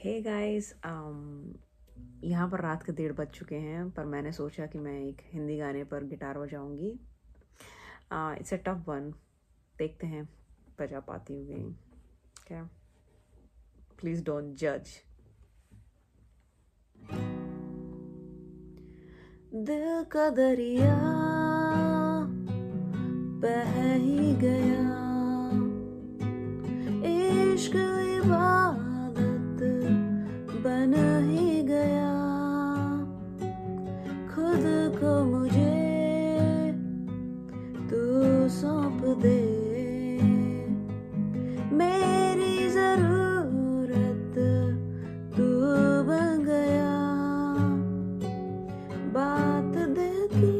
Hey guys, यहाँ पर रात के 1:30 बज चुके हैं, पर मैंने सोचा कि मैं एक हिंदी गाने पर गिटार बजाऊंगी। इट्स अ टफ वन, देखते हैं बजा पाती हूँ नहीं। क्या, प्लीज डोंट जज। दिल का दरिया बह ही गया, इश्क इबादत बन ही गया, खुद को मुझे तू सौंप दे, मेरी जरूरत तू बन गया। बात दिल की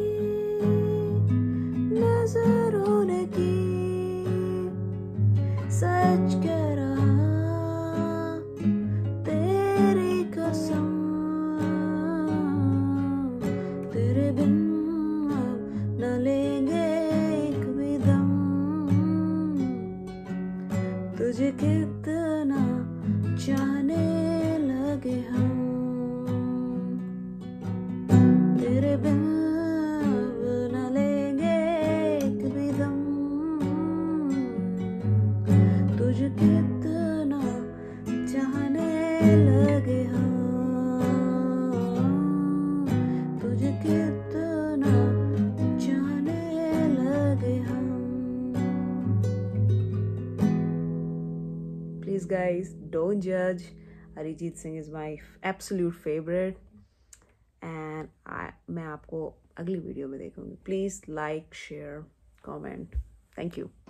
नजरों ने की, सच कह रहा तेरी कसम, तेरे बिन अब न लेंगे एक भी दम। तुझे कितना चाहने लगे हम, तेरे बिन अब न लेंगे एक भी दम। तुझे कितना चाहने लगे हम, तुझे कितना चाहने लगे हम। Please guys, don't judge. Arijit Singh is my absolute favorite. And मैं आपको अगली वीडियो में देखूंगी। Please like, share, comment. Thank you.